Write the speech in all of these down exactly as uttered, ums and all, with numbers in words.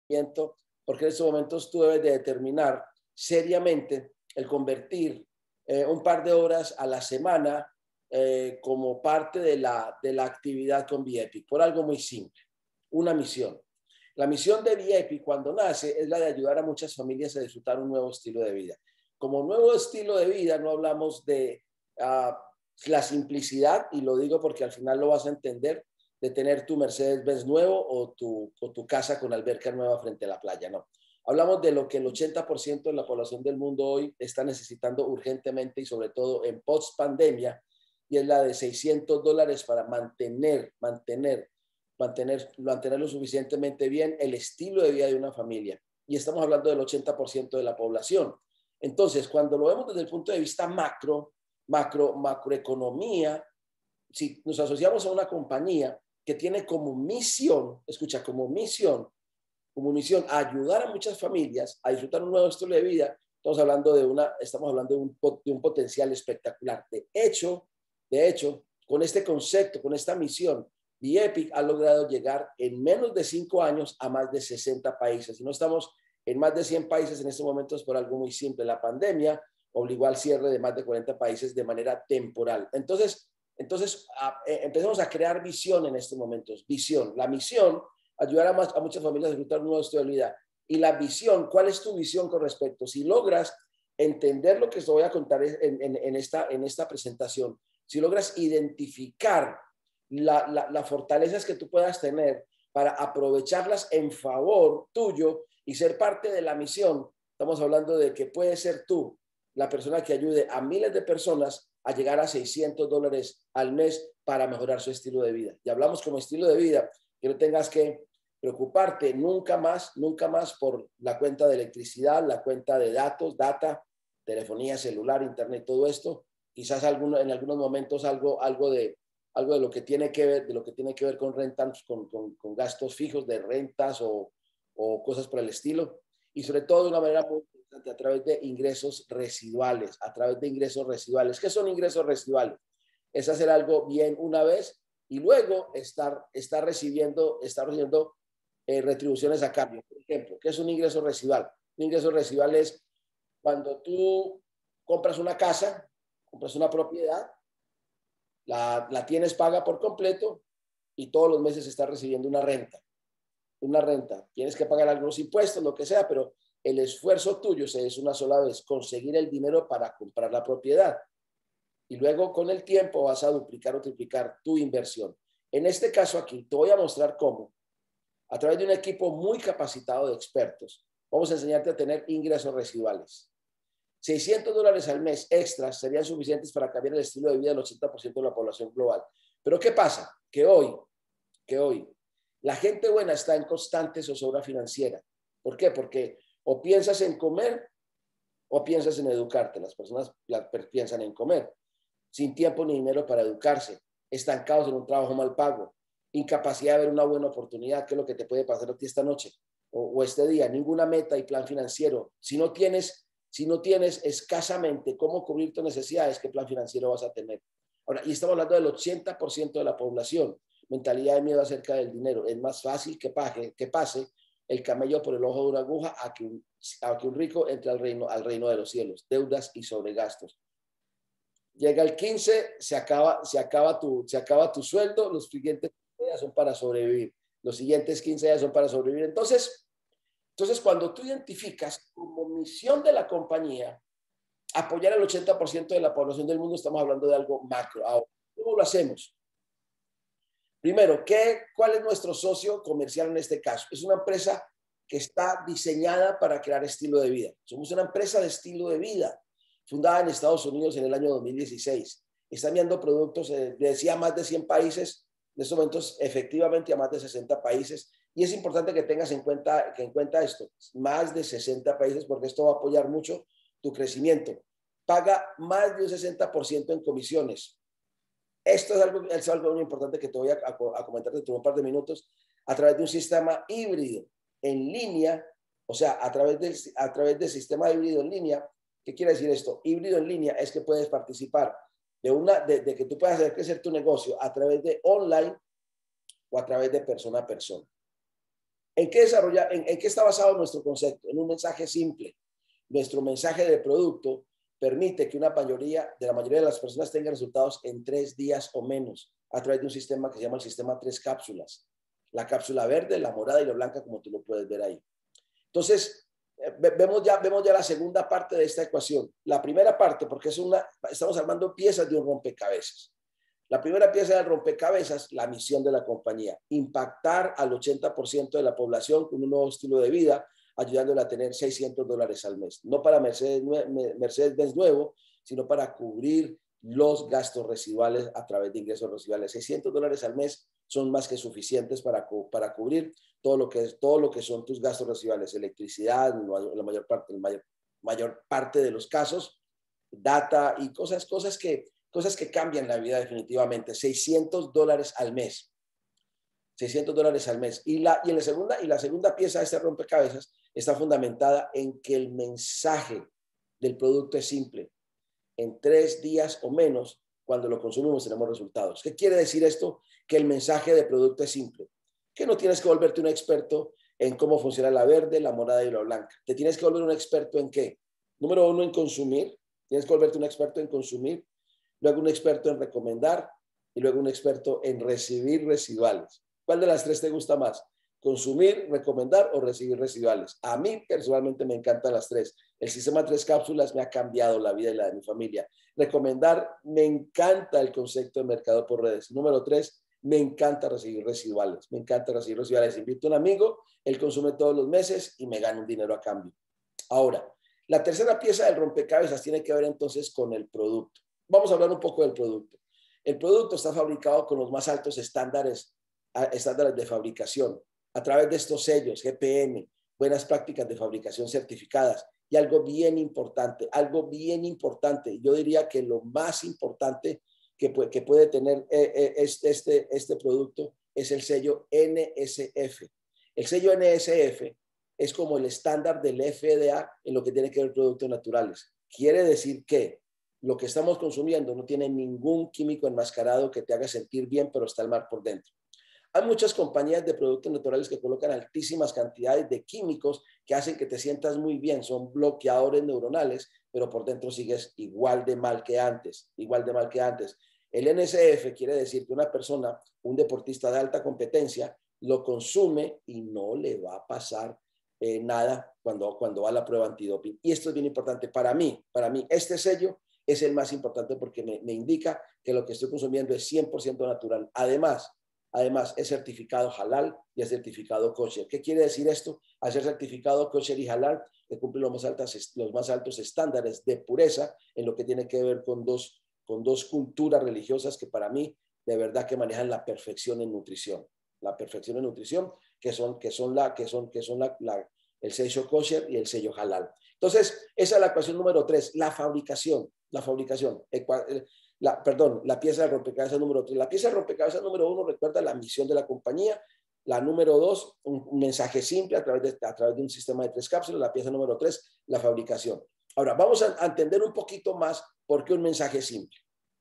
porque en estos momentos tú debes de determinar seriamente el convertir eh, un par de horas a la semana eh, como parte de la, de la actividad con Viepic, por algo muy simple, una misión. La misión de Viepic cuando nace es la de ayudar a muchas familias a disfrutar un nuevo estilo de vida. Como nuevo estilo de vida no hablamos de uh, la simplicidad, y lo digo porque al final lo vas a entender, de tener tu Mercedes-Benz nuevo o tu, o tu casa con alberca nueva frente a la playa, no. Hablamos de lo que el ochenta por ciento de la población del mundo hoy está necesitando urgentemente y sobre todo en post-pandemia, y es la de seiscientos dólares para mantener, mantener, mantener, mantener lo suficientemente bien el estilo de vida de una familia. Y estamos hablando del ochenta por ciento de la población. Entonces, cuando lo vemos desde el punto de vista macro, macro, macroeconomía, si nos asociamos a una compañía que tiene como misión, escucha, como misión, como misión ayudar a muchas familias a disfrutar un nuevo estilo de vida, estamos hablando de una, estamos hablando de un, de un potencial espectacular. De hecho, de hecho, con este concepto, con esta misión, Viepic ha logrado llegar en menos de cinco años a más de sesenta países. Y no estamos en más de cien países en este momento es por algo muy simple. La pandemia obligó al cierre de más de cuarenta países de manera temporal. Entonces, Entonces, a, eh, empezamos a crear visión en estos momentos. Visión. La misión, ayudar a, más, a muchas familias a disfrutar un nuevo estilo de vida. Y la visión, ¿cuál es tu visión con respecto? Si logras entender lo que te voy a contar en, en, en, esta, en esta presentación, si logras identificar la, la, las fortalezas que tú puedas tener para aprovecharlas en favor tuyo y ser parte de la misión, estamos hablando de que puedes ser tú la persona que ayude a miles de personas a llegar a seiscientos dólares al mes para mejorar su estilo de vida. Y hablamos como estilo de vida, que no tengas que preocuparte nunca más, nunca más por la cuenta de electricidad, la cuenta de datos, data, telefonía celular, internet, todo esto. Quizás alguno, en algunos momentos algo, algo, de, algo de lo que tiene que ver, de lo que tiene que ver con rentas, con, con, con gastos fijos de rentas o, o cosas por el estilo. Y sobre todo de una manera muy importante, a través de ingresos residuales, a través de ingresos residuales. ¿Qué son ingresos residuales? Es hacer algo bien una vez y luego estar, estar recibiendo, estar recibiendo eh, retribuciones a cambio. Por ejemplo, ¿qué es un ingreso residual? Un ingreso residual es cuando tú compras una casa, compras una propiedad, la, la tienes paga por completo y todos los meses estás recibiendo una renta. Una renta. Tienes que pagar algunos impuestos, lo que sea, pero el esfuerzo tuyo es una sola vez, conseguir el dinero para comprar la propiedad. Y luego con el tiempo vas a duplicar o triplicar tu inversión. En este caso aquí te voy a mostrar cómo, a través de un equipo muy capacitado de expertos, vamos a enseñarte a tener ingresos residuales. seiscientos dólares al mes extras serían suficientes para cambiar el estilo de vida del ochenta por ciento de la población global. Pero ¿qué pasa? Que hoy, que hoy, la gente buena está en constante zozobra financiera. ¿Por qué? Porque o piensas en comer o piensas en educarte. Las personas piensan en comer, sin tiempo ni dinero para educarse, estancados en un trabajo mal pago, incapacidad de ver una buena oportunidad, que es lo que te puede pasar a ti esta noche o, o este día, ninguna meta y plan financiero. Si no tienes, si no tienes escasamente cómo cubrir tus necesidades, ¿qué plan financiero vas a tener? Ahora, y estamos hablando del ochenta por ciento de la población. Mentalidad de miedo acerca del dinero. Es más fácil que, pague, que pase el camello por el ojo de una aguja a que un, a que un rico entre al reino, al reino de los cielos. Deudas y sobregastos. Llega el quince, se acaba, se acaba, tu, se acaba tu sueldo, los siguientes días son para sobrevivir. Los siguientes quince días son para sobrevivir. Entonces, entonces cuando tú identificas como misión de la compañía apoyar al ochenta por ciento de la población del mundo, estamos hablando de algo macro. Ahora, ¿cómo lo hacemos? Primero, ¿qué, ¿cuál es nuestro socio comercial en este caso? Es una empresa que está diseñada para crear estilo de vida. Somos una empresa de estilo de vida, fundada en Estados Unidos en el año dos mil dieciséis. Está enviando productos, eh, decía, a más de cien países, en estos momentos efectivamente a más de sesenta países. Y es importante que tengas en cuenta, que en cuenta esto, más de sesenta países, porque esto va a apoyar mucho tu crecimiento. Paga más de un sesenta por ciento en comisiones. Esto es algo, es algo muy importante que te voy a, a, a comentar dentro de un par de minutos, a través de un sistema híbrido en línea, o sea, a través del, a través del sistema híbrido en línea. ¿Qué quiere decir esto? Híbrido en línea es que puedes participar de, una, de, de que tú puedas hacer crecer tu negocio a través de online o a través de persona a persona. ¿En qué, desarrolla, en, ¿En qué está basado nuestro concepto? En un mensaje simple. Nuestro mensaje de producto permite que una mayoría, de la mayoría de las personas tengan resultados en tres días o menos a través de un sistema que se llama el sistema tres cápsulas. La cápsula verde, la morada y la blanca, como tú lo puedes ver ahí. Entonces, eh, vemos, ya, vemos ya la segunda parte de esta ecuación. La primera parte, porque es una, estamos armando piezas de un rompecabezas. La primera pieza del rompecabezas, la misión de la compañía, impactar al ochenta por ciento de la población con un nuevo estilo de vida, ayudándole a tener seiscientos dólares al mes. No para Mercedes, Mercedes-Benz nuevo, sino para cubrir los gastos residuales a través de ingresos residuales. seiscientos dólares al mes son más que suficientes para, para cubrir todo lo, que es, todo lo que son tus gastos residuales, electricidad, la mayor parte, la mayor, mayor parte de los casos, data y cosas, cosas que... Cosas que cambian la vida definitivamente. seiscientos dólares al mes. seiscientos dólares al mes. Y la, y, en la segunda, y la segunda pieza de este rompecabezas está fundamentada en que el mensaje del producto es simple. En tres días o menos, cuando lo consumimos, tenemos resultados. ¿Qué quiere decir esto? Que el mensaje del producto es simple. Que no tienes que volverte un experto en cómo funciona la verde, la morada y la blanca. Te tienes que volver un experto en qué. Número uno, en consumir. Tienes que volverte un experto en consumir. Luego un experto en recomendar y luego un experto en recibir residuales. ¿Cuál de las tres te gusta más? ¿Consumir, recomendar o recibir residuales? A mí personalmente me encantan las tres. El sistema tres cápsulas me ha cambiado la vida y la de mi familia. Recomendar, me encanta el concepto de mercado por redes. Número tres, me encanta recibir residuales. Me encanta recibir residuales. Invito a un amigo, él consume todos los meses y me gana un dinero a cambio. Ahora, la tercera pieza del rompecabezas tiene que ver entonces con el producto. Vamos a hablar un poco del producto. El producto está fabricado con los más altos estándares, estándares de fabricación a través de estos sellos, G P M, buenas prácticas de fabricación certificadas y algo bien importante, algo bien importante. Yo diría que lo más importante que puede, que puede tener este, este, este producto es el sello N S F. El sello N S F es como el estándar del F D A en lo que tiene que ver productos naturales. Quiere decir que lo que estamos consumiendo no tiene ningún químico enmascarado que te haga sentir bien, pero está el mal por dentro. Hay muchas compañías de productos naturales que colocan altísimas cantidades de químicos que hacen que te sientas muy bien. Son bloqueadores neuronales, pero por dentro sigues igual de mal que antes, igual de mal que antes. El N S F quiere decir que una persona, un deportista de alta competencia, lo consume y no le va a pasar eh, nada cuando, cuando va a la prueba antidoping. Y esto es bien importante para mí. Para mí, este sello es el más importante porque me, me indica que lo que estoy consumiendo es cien por ciento natural. Además, además, es certificado halal y es certificado kosher. ¿Qué quiere decir esto? Al ser certificado kosher y halal, que cumple los más, altas, los más altos estándares de pureza en lo que tiene que ver con dos, con dos culturas religiosas que para mí de verdad que manejan la perfección en nutrición. La perfección en nutrición, que son, que son, la, que son, que son la, la, el sello kosher y el sello halal. Entonces, esa es la ecuación número tres, la fabricación. La fabricación, la, perdón, la pieza de rompecabezas número tres. La pieza de rompecabezas número uno recuerda la misión de la compañía. La número dos, un, un mensaje simple a través, de, a través de un sistema de tres cápsulas. La pieza número tres, la fabricación. Ahora, vamos a, a entender un poquito más por qué un mensaje simple.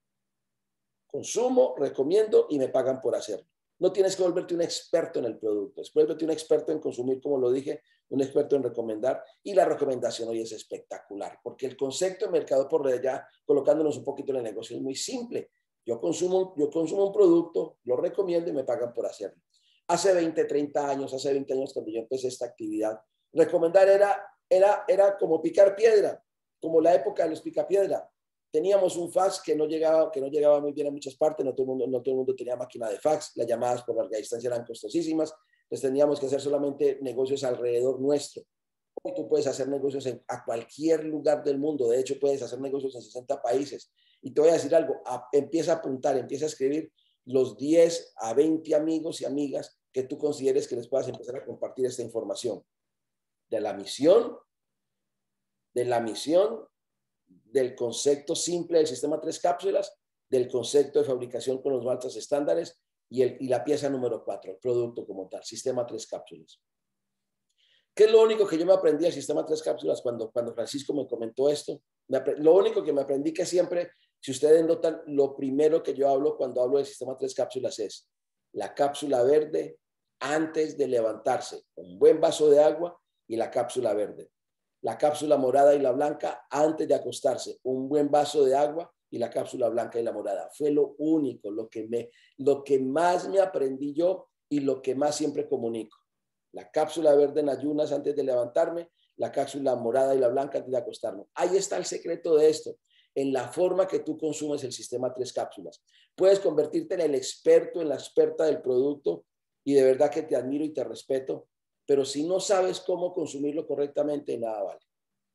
Consumo, recomiendo y me pagan por hacerlo. No tienes que volverte un experto en el producto. Es volverte un experto en consumir, como lo dije, un experto en recomendar. Y la recomendación hoy es espectacular, porque el concepto de mercado por red, ya colocándonos un poquito en el negocio, es muy simple. Yo consumo, yo consumo un producto, lo recomiendo y me pagan por hacerlo. Hace veinte, treinta años, hace veinte años cuando yo empecé esta actividad, recomendar era, era, era como picar piedra, como la época de los picapiedra. Teníamos un fax que no llegaba, que no llegaba muy bien a muchas partes, no todo, el mundo, no todo el mundo tenía máquina de fax, las llamadas por larga distancia eran costosísimas, entonces teníamos que hacer solamente negocios alrededor nuestro. Hoy tú puedes hacer negocios en, a cualquier lugar del mundo, de hecho puedes hacer negocios en sesenta países. Y te voy a decir algo, a, empieza a apuntar, empieza a escribir los diez a veinte amigos y amigas que tú consideres que les puedas empezar a compartir esta información. De la misión, de la misión, del concepto simple del sistema tres cápsulas, del concepto de fabricación con los más altos estándares y, el, y la pieza número cuatro, el producto como tal, sistema tres cápsulas. ¿Qué es lo único que yo me aprendí del sistema tres cápsulas cuando, cuando Francisco me comentó esto? Me lo único que me aprendí que siempre, si ustedes notan, lo primero que yo hablo cuando hablo del sistema tres cápsulas es la cápsula verde, antes de levantarse, un buen vaso de agua y la cápsula verde. La cápsula morada y la blanca antes de acostarse, un buen vaso de agua y la cápsula blanca y la morada. Fue lo único, lo que, me, lo que más me aprendí yo y lo que más siempre comunico. La cápsula verde en ayunas antes de levantarme, la cápsula morada y la blanca antes de acostarme. Ahí está el secreto de esto, en la forma que tú consumes el sistema tres cápsulas. Puedes convertirte en el experto, en la experta del producto y de verdad que te admiro y te respeto, pero si no sabes cómo consumirlo correctamente, de nada vale.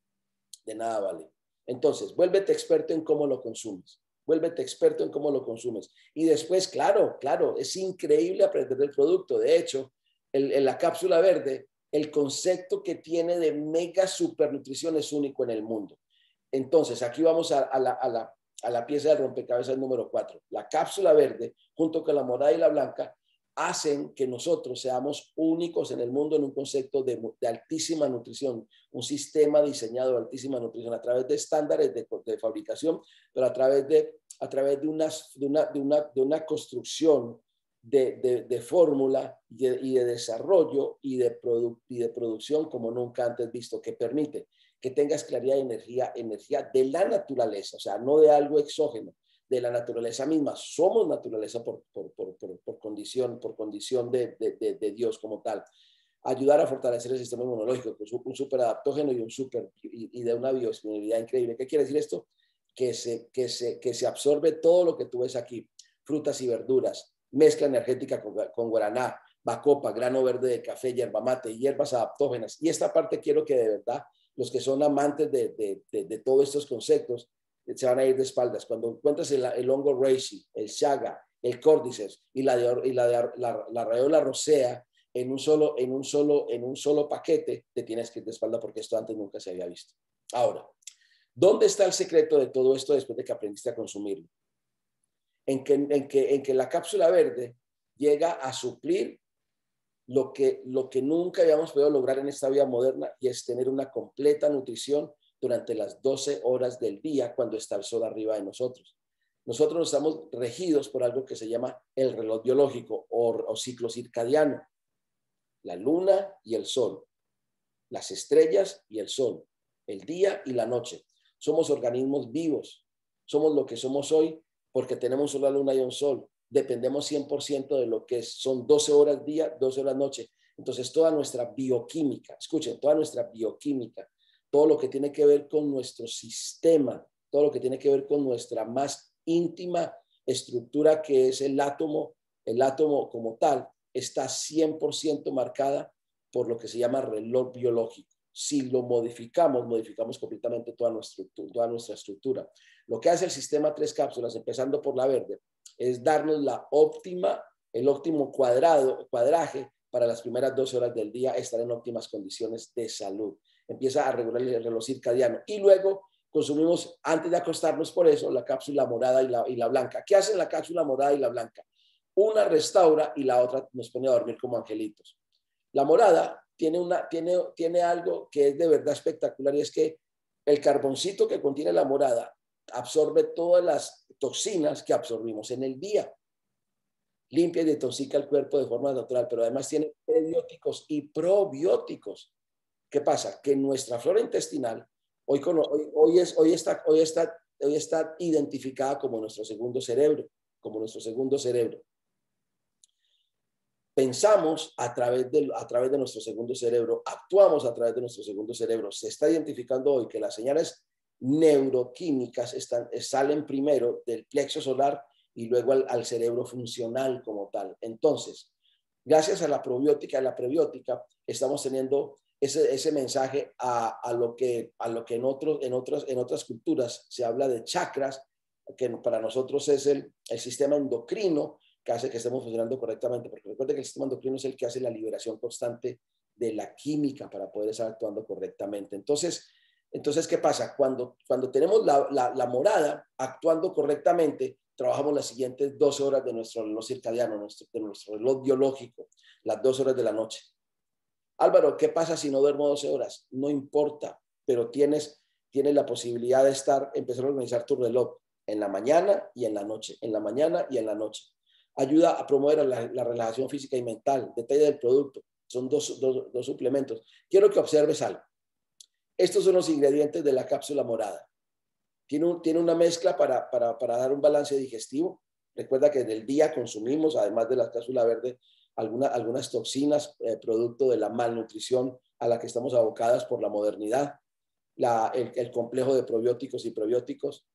De nada vale. Entonces, vuélvete experto en cómo lo consumes. Vuélvete experto en cómo lo consumes. Y después, claro, claro, es increíble aprender del producto. De hecho, el, en la cápsula verde, el concepto que tiene de mega supernutrición es único en el mundo. Entonces, aquí vamos a, a, la, a, la, a la pieza de rompecabezas número cuatro. La cápsula verde, junto con la morada y la blanca, hacen que nosotros seamos únicos en el mundo en un concepto de, de altísima nutrición, un sistema diseñado de altísima nutrición a través de estándares de, de fabricación, pero a través de, a través de, unas, de, una, de, una, de una construcción de, de, de fórmula y de, y de desarrollo y de, produ, y de producción como nunca antes visto, que permite que tengas claridad de energía, energía de la naturaleza, o sea, no de algo exógeno, de la naturaleza misma. Somos naturaleza por, por, por, por, por condición, por condición de, de, de, de Dios como tal. Ayudar a fortalecer el sistema inmunológico, que es un superadaptógeno y, un super, y, y de una biodisponibilidad increíble. ¿Qué quiere decir esto? Que se, que, se, que se absorbe todo lo que tú ves aquí, frutas y verduras, mezcla energética con, con guaraná, bacopa, grano verde de café, yerba mate, hierbas adaptógenas. Y esta parte quiero que de verdad los que son amantes de, de, de, de todos estos conceptos se van a ir de espaldas. Cuando encuentras el, el hongo reishi, el chaga, el cordyceps y la de, y la, de la, la rayola rosea en un, solo, en, un solo, en un solo paquete, te tienes que ir de espalda porque esto antes nunca se había visto. Ahora, ¿dónde está el secreto de todo esto después de que aprendiste a consumirlo? En que, en que, en que la cápsula verde llega a suplir lo que, lo que nunca habíamos podido lograr en esta vida moderna, y es tener una completa nutrición durante las doce horas del día cuando está el sol arriba de nosotros. Nosotros estamos regidos por algo que se llama el reloj biológico o, o ciclo circadiano. La luna y el sol, las estrellas y el sol, el día y la noche. Somos organismos vivos. Somos lo que somos hoy porque tenemos una luna y un sol. Dependemos cien por ciento de lo que es, son doce horas día, doce horas noche. Entonces, toda nuestra bioquímica, escuchen, toda nuestra bioquímica, todo lo que tiene que ver con nuestro sistema, todo lo que tiene que ver con nuestra más íntima estructura que es el átomo, el átomo como tal, está cien por ciento marcada por lo que se llama reloj biológico. Si lo modificamos, modificamos completamente toda nuestra, toda nuestra estructura. Lo que hace el sistema tres cápsulas, empezando por la verde, es darnos la óptima, el óptimo cuadrado, cuadraje para las primeras doce horas del día, estar en óptimas condiciones de salud. Empieza a regular el reloj circadiano y luego consumimos, antes de acostarnos por eso, la cápsula morada y la, y la blanca. ¿Qué hacen la cápsula morada y la blanca? Una restaura y la otra nos pone a dormir como angelitos. La morada tiene, una, tiene, tiene algo que es de verdad espectacular, y es que el carboncito que contiene la morada absorbe todas las toxinas que absorbimos en el día. Limpia y desintoxica el cuerpo de forma natural, pero además tiene prebióticos y probióticos. ¿Qué pasa? Que nuestra flora intestinal hoy, hoy, hoy, es, hoy, está, hoy, está, hoy está identificada como nuestro segundo cerebro, como nuestro segundo cerebro. Pensamos a través, de, a través de nuestro segundo cerebro, actuamos a través de nuestro segundo cerebro. Se está identificando hoy que las señales neuroquímicas están, salen primero del plexo solar y luego al, al cerebro funcional como tal. Entonces, gracias a la probiótica y la prebiótica, estamos teniendo ese, ese mensaje a, a lo que, a lo que en, otros, en, otras, en otras culturas se habla de chakras, que para nosotros es el, el sistema endocrino, que hace que estemos funcionando correctamente, porque recuerden que el sistema endocrino es el que hace la liberación constante de la química para poder estar actuando correctamente. Entonces, entonces ¿qué pasa? Cuando, cuando tenemos la, la, la morada actuando correctamente, trabajamos las siguientes doce horas de nuestro reloj circadiano, nuestro, de nuestro reloj biológico, las dos horas de la noche. Álvaro, ¿qué pasa si no duermo doce horas? No importa, pero tienes, tienes la posibilidad de estar, empezar a organizar tu reloj en la mañana y en la noche, en la mañana y en la noche. ayuda a promover la, la relajación física y mental, detalle del producto, son dos, dos, dos suplementos. Quiero que observes algo. Estos son los ingredientes de la cápsula morada. Tiene, un, tiene una mezcla para, para, para dar un balance digestivo. Recuerda que en el día consumimos, además de la cápsula verde, alguna, algunas toxinas, eh, producto de la malnutrición a la que estamos abocadas por la modernidad, la, el, el complejo de probióticos y prebióticos,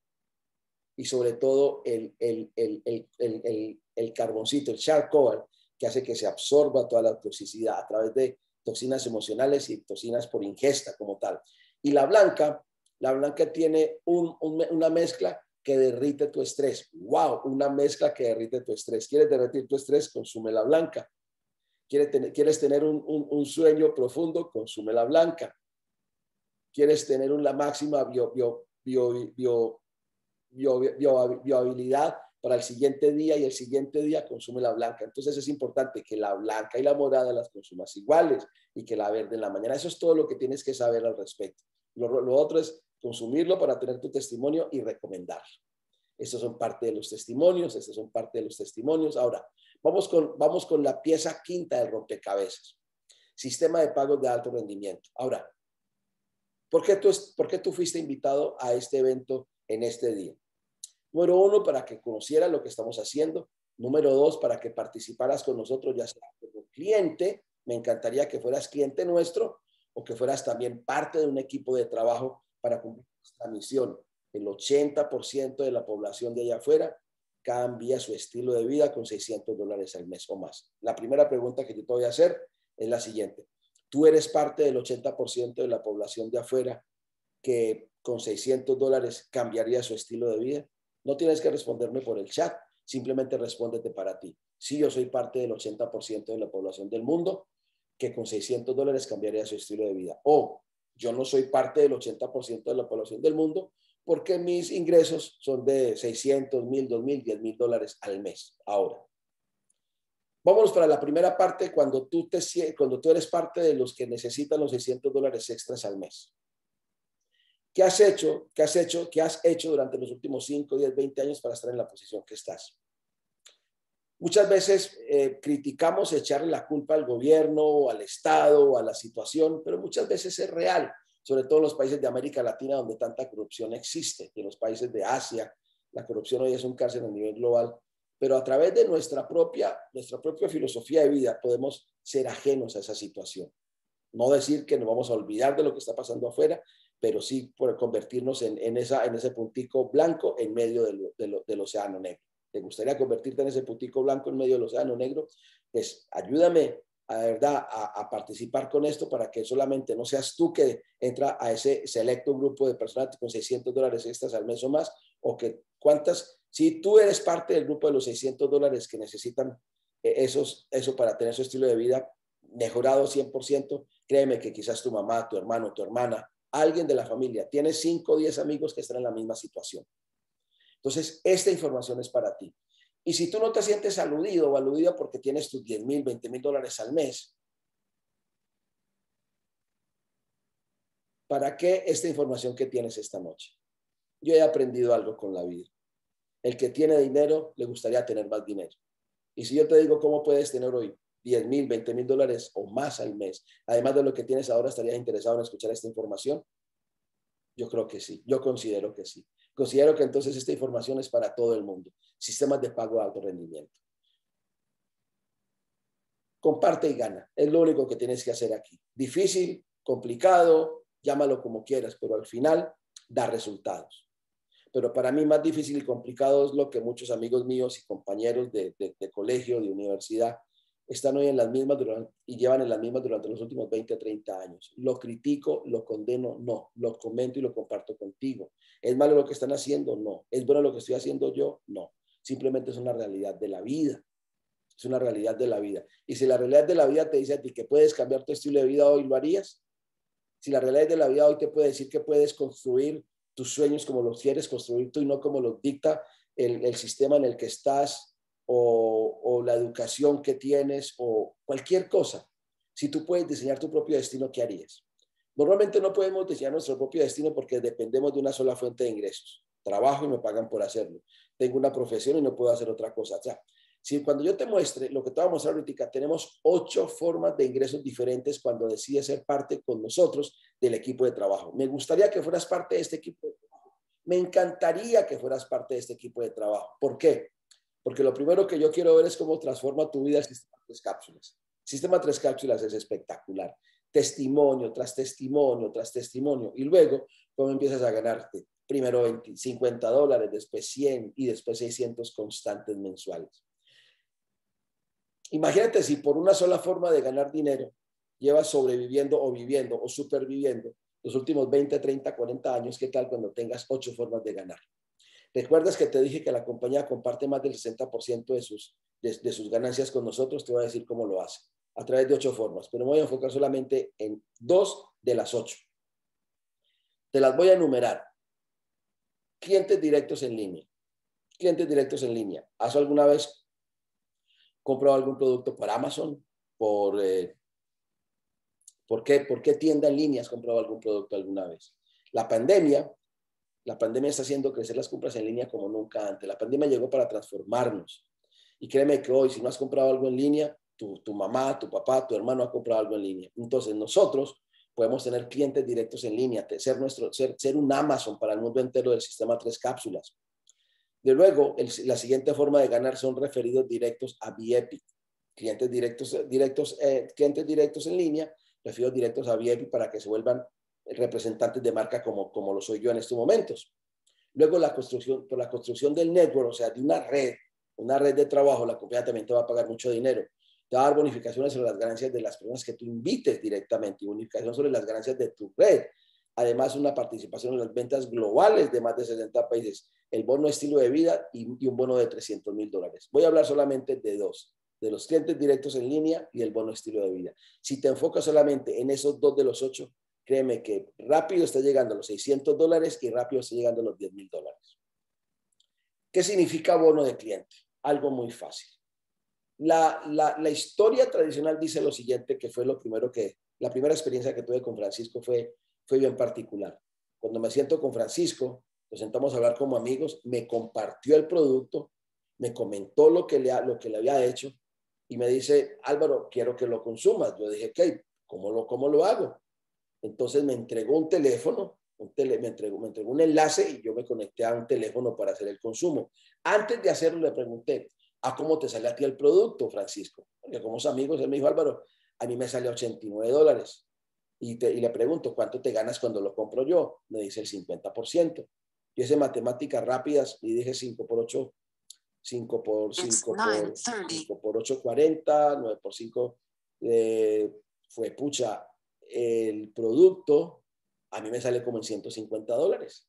y sobre todo el, el, el, el, el, el, el carboncito, el charcoal, que hace que se absorba toda la toxicidad a través de toxinas emocionales y toxinas por ingesta como tal. Y la blanca, la blanca tiene un, un, una mezcla que derrite tu estrés. ¡Wow! Una mezcla que derrite tu estrés. ¿Quieres derretir tu estrés? Consume la blanca. ¿Quieres tener, quieres tener un, un, un sueño profundo? Consume la blanca. ¿Quieres tener una máxima bio, bio, bio, bio, bio, bio, bio, biohabilidad para el siguiente día y el siguiente día? Consume la blanca. Entonces es importante que la blanca y la morada las consumas iguales y que la verde en la mañana. Eso es todo lo que tienes que saber al respecto. Lo, lo otro es consumirlo para tener tu testimonio y recomendarlo. Estos son parte de los testimonios, estos son parte de los testimonios. Ahora, vamos con, vamos con la pieza quinta del rompecabezas. Sistema de pagos de alto rendimiento. Ahora, ¿por qué tú, por qué tú fuiste invitado a este evento en este día? Número uno, para que conocieras lo que estamos haciendo. Número dos, para que participaras con nosotros, ya sea como cliente. Me encantaría que fueras cliente nuestro o que fueras también parte de un equipo de trabajo para cumplir esta misión. El ochenta por ciento de la población de allá afuera cambia su estilo de vida con seiscientos dólares al mes o más. La primera pregunta que yo te voy a hacer es la siguiente. ¿Tú eres parte del ochenta por ciento de la población de afuera que con seiscientos dólares cambiaría su estilo de vida? No tienes que responderme por el chat, simplemente respóndete para ti. Sí, yo soy parte del ochenta por ciento de la población del mundo que con seiscientos dólares cambiaría su estilo de vida. O yo no soy parte del ochenta por ciento de la población del mundo porque mis ingresos son de seiscientos, mil, dos mil, diez mil dólares al mes. Ahora, vámonos para la primera parte, cuando tú, te, cuando tú eres parte de los que necesitan los seiscientos dólares extras al mes. ¿Qué has hecho? ¿Qué has hecho? ¿Qué has hecho durante los últimos cinco, diez, veinte años para estar en la posición que estás? Muchas veces eh, criticamos echarle la culpa al gobierno, o al Estado, o a la situación, pero muchas veces es real, sobre todo en los países de América Latina donde tanta corrupción existe, y en los países de Asia, la corrupción hoy es un cárcel a nivel global, pero a través de nuestra propia, nuestra propia filosofía de vida podemos ser ajenos a esa situación. No decir que nos vamos a olvidar de lo que está pasando afuera, pero sí por convertirnos en, en, esa, en ese puntico blanco en medio del, del, del océano negro. ¿Te gustaría convertirte en ese puntico blanco en medio del océano negro? Pues ayúdame a, verdad, a, a participar con esto para que solamente no seas tú que entra a ese selecto grupo de personas con seiscientos dólares extras al mes o más, o que cuántas, si tú eres parte del grupo de los seiscientos dólares que necesitan esos, eso para tener su estilo de vida mejorado cien por ciento, créeme que quizás tu mamá, tu hermano, tu hermana, alguien de la familia, tiene cinco o diez amigos que están en la misma situación. Entonces, esta información es para ti. Y si tú no te sientes aludido o aludida porque tienes tus diez mil, veinte mil dólares al mes, ¿para qué esta información que tienes esta noche? Yo he aprendido algo con la vida. El que tiene dinero le gustaría tener más dinero. Y si yo te digo cómo puedes tener hoy diez mil, veinte mil dólares o más al mes, además de lo que tienes ahora, ¿estarías interesado en escuchar esta información? Yo creo que sí, yo considero que sí. Considero que entonces esta información es para todo el mundo. Sistemas de pago de alto rendimiento. Comparte y gana. Es lo único que tienes que hacer aquí. Difícil, complicado, llámalo como quieras, pero al final da resultados. Pero para mí más difícil y complicado es lo que muchos amigos míos y compañeros de, de, de colegio, de universidad, están hoy en las mismas durante, y llevan en las mismas durante los últimos veinte, treinta años. Lo critico, lo condeno, no. Lo comento y lo comparto contigo. ¿Es malo lo que están haciendo? No. ¿Es bueno lo que estoy haciendo yo? No. Simplemente es una realidad de la vida. Es una realidad de la vida. Y si la realidad de la vida te dice a ti que puedes cambiar tu estilo de vida hoy, ¿lo harías? Si la realidad de la vida hoy te puede decir que puedes construir tus sueños como los quieres construir tú y no como los dicta el, el sistema en el que estás o, o la educación que tienes o cualquier cosa. Si tú puedes diseñar tu propio destino, ¿qué harías? Normalmente no podemos diseñar nuestro propio destino porque dependemos de una sola fuente de ingresos. Trabajo y me pagan por hacerlo. Tengo una profesión y no puedo hacer otra cosa. O sea, Si cuando yo te muestre, lo que te voy a mostrar ahorita, tenemos ocho formas de ingresos diferentes cuando decides ser parte con nosotros del equipo de trabajo. Me gustaría que fueras parte de este equipo de trabajo. Me encantaría que fueras parte de este equipo de trabajo. ¿Por qué? Porque lo primero que yo quiero ver es cómo transforma tu vida el sistema tres cápsulas. El sistema tres cápsulas es espectacular. Testimonio tras testimonio tras testimonio. Y luego, cómo empiezas a ganarte. Primero veinte, cincuenta dólares, después cien y después seiscientos constantes mensuales. Imagínate si por una sola forma de ganar dinero llevas sobreviviendo o viviendo o superviviendo los últimos veinte, treinta, cuarenta años, ¿qué tal cuando tengas ocho formas de ganar? ¿Recuerdas que te dije que la compañía comparte más del sesenta por ciento de sus, de, de sus ganancias con nosotros? Te voy a decir cómo lo hace, a través de ocho formas, pero me voy a enfocar solamente en dos de las ocho. Te las voy a enumerar. Clientes directos en línea. Clientes directos en línea. ¿Has alguna vez comprado algún producto por Amazon? ¿Por, eh, ¿por, qué, ¿Por qué tienda en línea has comprado algún producto alguna vez? La pandemia, la pandemia está haciendo crecer las compras en línea como nunca antes. La pandemia llegó para transformarnos. Y créeme que hoy, si no has comprado algo en línea, tu, tu mamá, tu papá, tu hermano ha comprado algo en línea. Entonces, nosotros podemos tener clientes directos en línea, ser, nuestro, ser, ser un Amazon para el mundo entero del sistema tres cápsulas. De luego, el, la siguiente forma de ganar son referidos directos a Viepi. Clientes directos, directos, eh, clientes directos en línea, referidos directos a Viepi para que se vuelvan representantes de marca como, como lo soy yo en estos momentos. Luego, la construcción, por la construcción del network, o sea, de una red, una red de trabajo, la compañía también te va a pagar mucho dinero. Te va a dar bonificaciones sobre las ganancias de las personas que tú invites directamente y bonificación sobre las ganancias de tu red. Además, una participación en las ventas globales de más de sesenta países, el bono estilo de vida y, y un bono de trescientos mil dólares. Voy a hablar solamente de dos, de los clientes directos en línea y el bono estilo de vida. Si te enfocas solamente en esos dos de los ocho, créeme que rápido está llegando a los seiscientos dólares y rápido está llegando a los diez mil dólares. ¿Qué significa bono de cliente? Algo muy fácil. La, la, la historia tradicional dice lo siguiente, que fue lo primero que, la primera experiencia que tuve con Francisco fue, fue bien particular. Cuando me siento con Francisco, nos sentamos a hablar como amigos, me compartió el producto, me comentó lo que le, lo que le había hecho y me dice, Álvaro, quiero que lo consumas. Yo dije, ¿qué? ¿Cómo lo, cómo lo hago? Entonces me entregó un teléfono, un tele, me, entregó, me entregó un enlace y yo me conecté a un teléfono para hacer el consumo. Antes de hacerlo le pregunté, ¿a cómo te sale a ti el producto, Francisco? Porque como amigos, él me dijo, Álvaro, a mí me sale ochenta y nueve dólares. Y, te, y le pregunto, ¿cuánto te ganas cuando lo compro yo? Me dice el cincuenta por ciento. Yo hice matemáticas rápidas y dije cinco por ocho, cinco por cinco por cinco por ocho, cuarenta, nueve por cinco, eh, fue pucha, el producto a mí me sale como en ciento cincuenta dólares.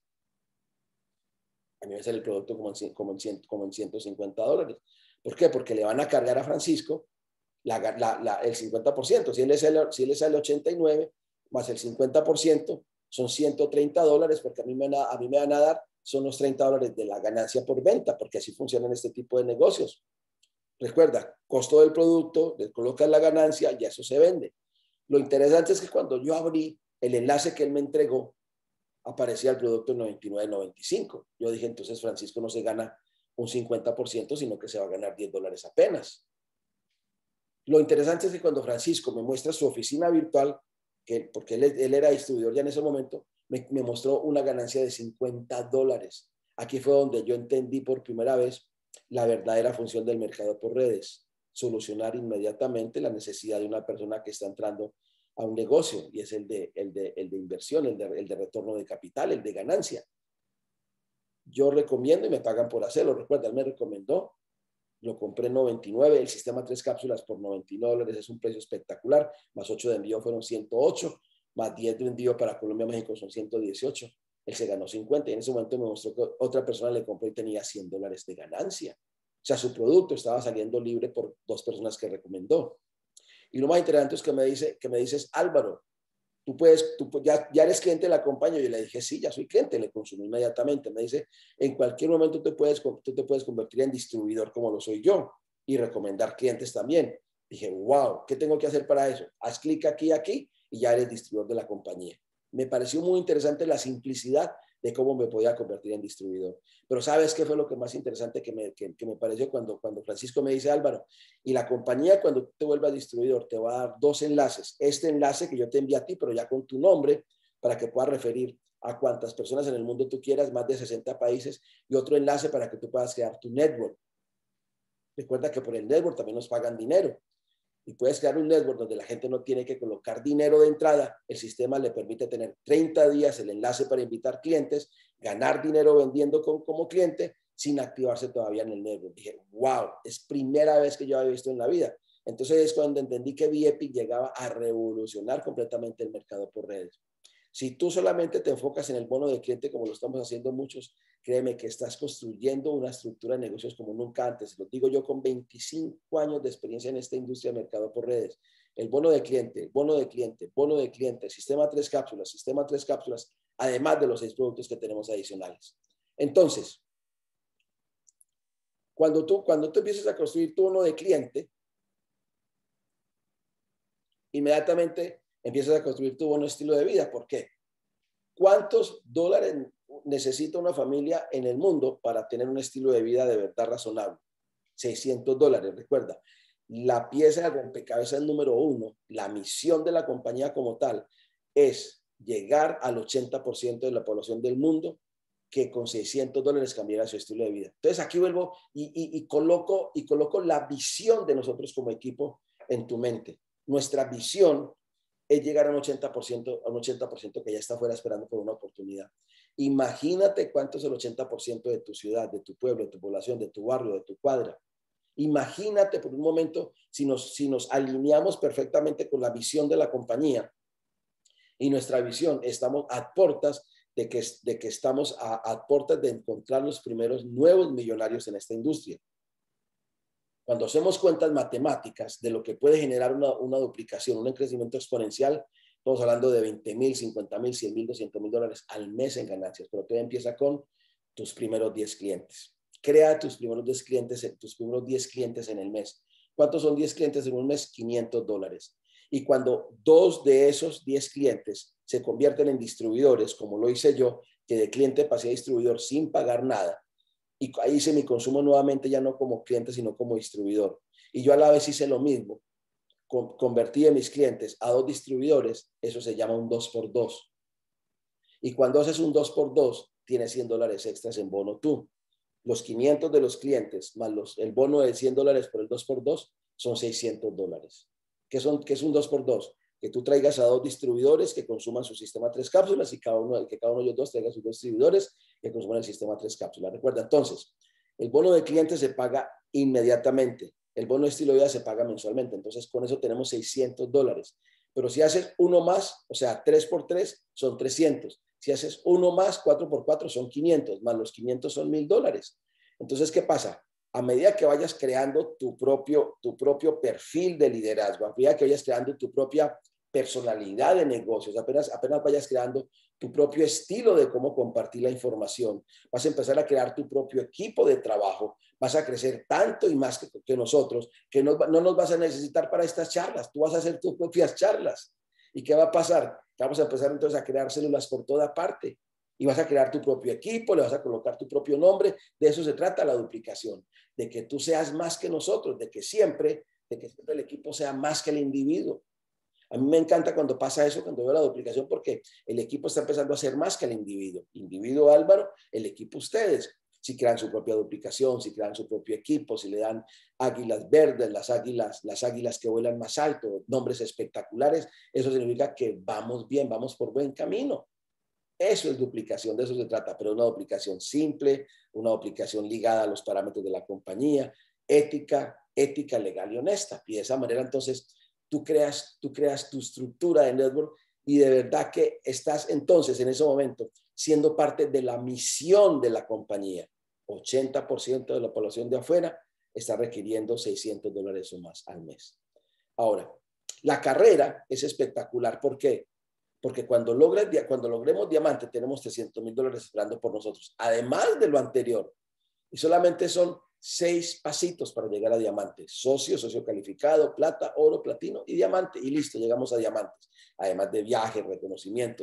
A mí me sale el producto como en, como en, cien, como en ciento cincuenta dólares. ¿Por qué? Porque le van a cargar a Francisco la, la, la, el cincuenta por ciento. Si él, le sale, si él le sale ochenta y nueve más el cincuenta por ciento, son ciento treinta dólares, porque a mí, me, a mí me van a dar, son los treinta dólares de la ganancia por venta, porque así funcionan este tipo de negocios. Recuerda, costo del producto, le colocas la ganancia y eso se vende. Lo interesante es que cuando yo abrí el enlace que él me entregó, aparecía el producto en noventa y nueve noventa y cinco. Yo dije, entonces Francisco no se gana un cincuenta por ciento, sino que se va a ganar diez dólares apenas. Lo interesante es que cuando Francisco me muestra su oficina virtual, que, porque él, él era distribuidor ya en ese momento, me, me mostró una ganancia de cincuenta dólares. Aquí fue donde yo entendí por primera vez la verdadera función del mercado por redes. Solucionar inmediatamente la necesidad de una persona que está entrando a un negocio, y es el de, el de, el de inversión, el de, el de retorno de capital, el de ganancia. Yo recomiendo y me pagan por hacerlo. Recuerda, él me recomendó, lo compré en noventa y nueve, el sistema tres cápsulas por noventa y nueve dólares es un precio espectacular, más ocho de envío fueron ciento ocho, más diez de envío para Colombia, México son ciento dieciocho. Él se ganó cincuenta y en ese momento me mostró que otra persona le compró y tenía cien dólares de ganancia. O sea, su producto estaba saliendo libre por dos personas que recomendó. Y lo más interesante es que me, dice, que me dices, Álvaro, tú puedes, tú ya, ya eres cliente de la compañía. Yo le dije, sí, ya soy cliente, le consumí inmediatamente. Me dice, en cualquier momento te puedes, tú te puedes convertir en distribuidor como lo soy yo y recomendar clientes también. Dije, wow, ¿qué tengo que hacer para eso? Haz clic aquí, aquí y ya eres distribuidor de la compañía. Me pareció muy interesante la simplicidad de cómo me podía convertir en distribuidor. Pero ¿sabes qué fue lo que más interesante que me, que, que me pareció cuando, cuando Francisco me dice, Álvaro, y la compañía cuando te vuelva distribuidor te va a dar dos enlaces? Este enlace que yo te envío a ti, pero ya con tu nombre, para que puedas referir a cuantas personas en el mundo tú quieras, más de sesenta países, y otro enlace para que tú puedas crear tu network. Recuerda que por el network también nos pagan dinero. Y puedes crear un network donde la gente no tiene que colocar dinero de entrada. El sistema le permite tener treinta días el enlace para invitar clientes, ganar dinero vendiendo con, como cliente sin activarse todavía en el network. Dije, wow, es primera vez que yo había visto en la vida. Entonces es cuando entendí que Viepic llegaba a revolucionar completamente el mercado por redes. Si tú solamente te enfocas en el bono de cliente como lo estamos haciendo muchos, créeme que estás construyendo una estructura de negocios como nunca antes. Lo digo yo con veinticinco años de experiencia en esta industria de mercado por redes. El bono de cliente, bono de cliente, bono de cliente, sistema tres cápsulas, sistema tres cápsulas, además de los seis productos que tenemos adicionales. Entonces, cuando tú, cuando tú empieces a construir tu bono de cliente, inmediatamente empiezas a construir tu bono estilo de vida. ¿Por qué? ¿Cuántos dólares necesita una familia en el mundo para tener un estilo de vida de verdad razonable? seiscientos dólares, recuerda. La pieza de rompecabezas número uno, la misión de la compañía como tal, es llegar al ochenta por ciento de la población del mundo que con seiscientos dólares cambiara su estilo de vida. Entonces aquí vuelvo y, y, y, coloco, y coloco la visión de nosotros como equipo en tu mente. Nuestra visión es llegar a un ochenta por ciento, a un ochenta por ciento que ya está fuera esperando por una oportunidad. Imagínate cuánto es el ochenta por ciento de tu ciudad, de tu pueblo, de tu población, de tu barrio, de tu cuadra. Imagínate por un momento si nos, si nos alineamos perfectamente con la visión de la compañía y nuestra visión, estamos a puertas de que, de que estamos a, a puertas de encontrar los primeros nuevos millonarios en esta industria. Cuando hacemos cuentas matemáticas de lo que puede generar una, una duplicación, un crecimiento exponencial, estamos hablando de veinte mil, cincuenta mil, cien mil, doscientos mil dólares al mes en ganancias, pero todo empieza con tus primeros diez clientes. Crea tus primeros diez clientes, tus primeros diez clientes en el mes. ¿Cuántos son diez clientes en un mes? quinientos dólares. Y cuando dos de esos diez clientes se convierten en distribuidores, como lo hice yo, que de cliente pasé a distribuidor sin pagar nada, y ahí hice mi consumo nuevamente ya no como cliente, sino como distribuidor. Y yo a la vez hice lo mismo. Con, convertí a mis clientes a dos distribuidores, eso se llama un dos por dos. Y cuando haces un dos por dos, tienes cien dólares extras en bono tú. Los quinientos de los clientes más los, el bono de cien dólares por el dos por dos son seiscientos dólares. ¿Qué, son, ¿Qué es un dos por dos? Que tú traigas a dos distribuidores que consuman su sistema tres cápsulas y cada uno, que cada uno de ellos dos traiga sus dos distribuidores que consuman el sistema tres cápsulas. Recuerda, entonces, el bono de cliente se paga inmediatamente. El bono de estilo de vida se paga mensualmente. Entonces, con eso tenemos seiscientos dólares. Pero si haces uno más, o sea, tres por tres son trescientos. Si haces uno más, cuatro por cuatro son quinientos, más los quinientos son mil dólares. Entonces, ¿qué pasa? A medida que vayas creando tu propio, tu propio perfil de liderazgo, a medida que vayas creando tu propia personalidad de negocios, apenas, apenas vayas creando tu propio estilo de cómo compartir la información, vas a empezar a crear tu propio equipo de trabajo, vas a crecer tanto y más que, que nosotros, que no, no nos vas a necesitar para estas charlas, tú vas a hacer tus propias charlas. ¿Y qué va a pasar? Vamos a empezar entonces a crear células por toda parte y vas a crear tu propio equipo, le vas a colocar tu propio nombre. De eso se trata la duplicación, de que tú seas más que nosotros, de que siempre, de que siempre el equipo sea más que el individuo. A mí me encanta cuando pasa eso, cuando veo la duplicación, porque el equipo está empezando a ser más que el individuo. Individuo Álvaro, el equipo ustedes. Si crean su propia duplicación, si crean su propio equipo, si le dan águilas verdes, las águilas, las águilas que vuelan más alto, nombres espectaculares, eso significa que vamos bien, vamos por buen camino. Eso es duplicación, de eso se trata, pero una duplicación simple, una duplicación ligada a los parámetros de la compañía, ética, ética, legal y honesta. Y de esa manera entonces tú creas, tú creas tu estructura de network y de verdad que estás entonces en ese momento siendo parte de la misión de la compañía. ochenta por ciento de la población de afuera está requiriendo seiscientos dólares o más al mes. Ahora, la carrera es espectacular. ¿Por qué? Porque cuando, logres, cuando logremos diamante tenemos trescientos mil dólares esperando por nosotros, además de lo anterior. Y solamente son seis pasitos para llegar a diamante. Socio, socio calificado, plata, oro, platino y diamante. Y listo, llegamos a diamantes. Además de viajes, reconocimientos.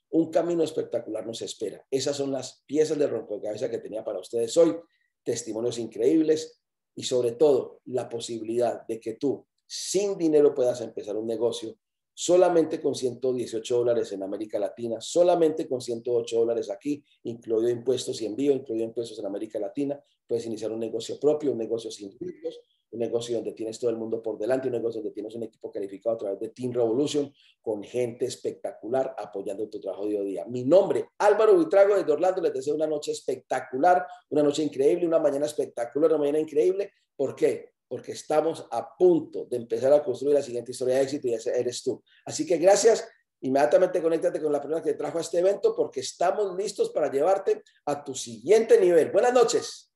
Un camino espectacular nos espera. Esas son las piezas del rompecabezas que tenía para ustedes hoy. Testimonios increíbles y sobre todo la posibilidad de que tú sin dinero puedas empezar un negocio solamente con ciento dieciocho dólares en América Latina, solamente con ciento ocho dólares aquí, incluido impuestos y envío, incluido impuestos en América Latina. Puedes iniciar un negocio propio, un negocio sin riesgos, un negocio donde tienes todo el mundo por delante, un negocio donde tienes un equipo calificado a través de Team Revolution, con gente espectacular apoyando tu trabajo día a día. Mi nombre, Álvaro Buitrago, desde Orlando. Les deseo una noche espectacular, una noche increíble, una mañana espectacular, una mañana increíble. ¿Por qué? Porque estamos a punto de empezar a construir la siguiente historia de éxito y ese eres tú. Así que gracias. Inmediatamente conéctate con la persona que te trajo a este evento porque estamos listos para llevarte a tu siguiente nivel. Buenas noches.